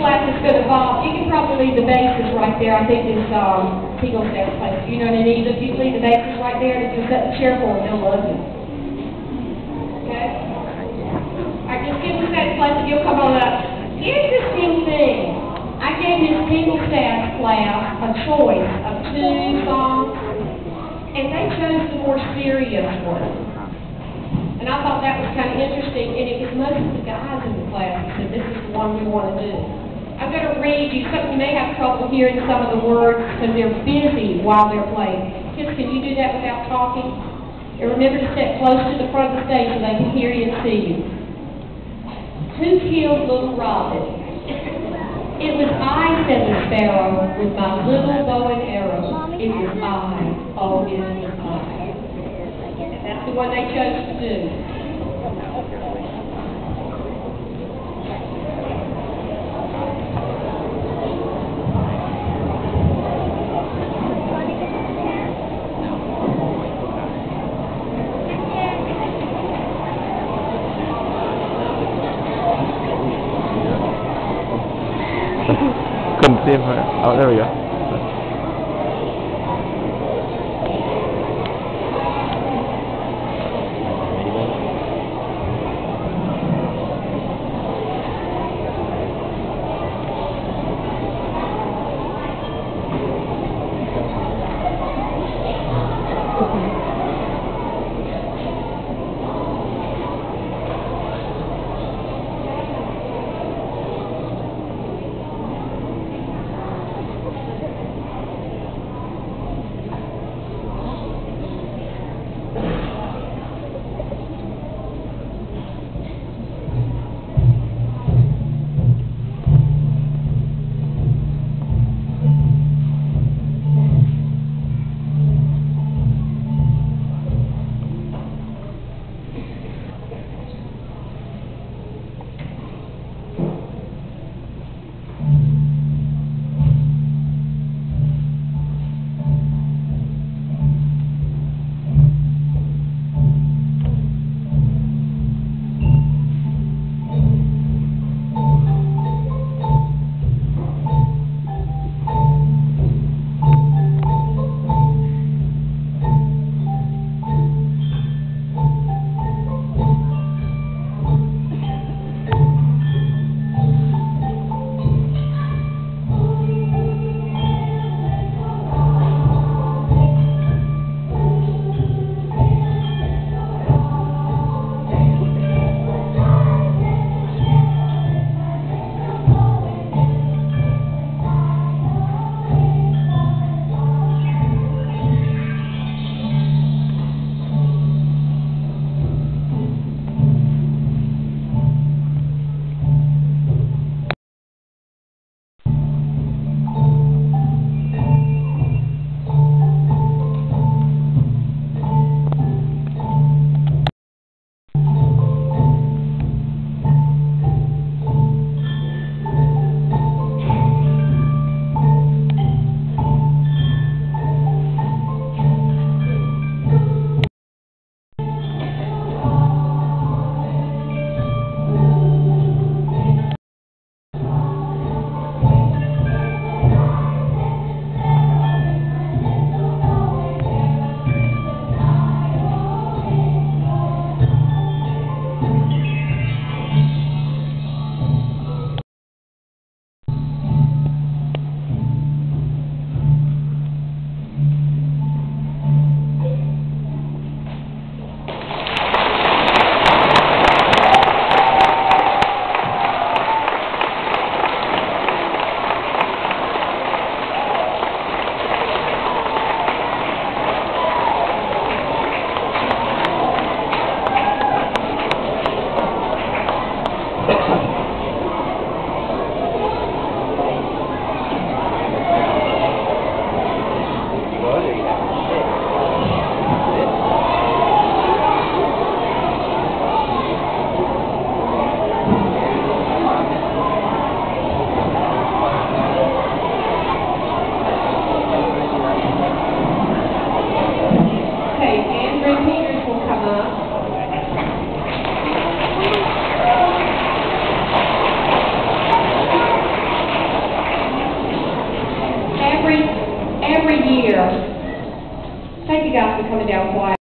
class is going to evolve. You can probably leave the bases right there. I think this Eagle Staff place. You know what I mean? If you leave the bases right there, and if you set the chair for them, they'll love you. Okay? All right, just give us that place and you'll come on up. Interesting thing. I gave this Eagle Staff class a choice of 2 songs, and they chose the more serious one. And I thought that was kind of interesting, and it was most of the guys in the class who said, this is the one we want to do. I'm going to read you something. You may have trouble hearing some of the words because they're busy while they're playing. Kids, can you do that without talking? And remember to step close to the front of the stage so they can hear you and see you. Who killed little Robin? It was I, said the sparrow, with my little bow and arrow. It was I. Oh, it was I. That's the one they chose to do. Couldn't see him. Oh, there we go. guys for coming down quiet.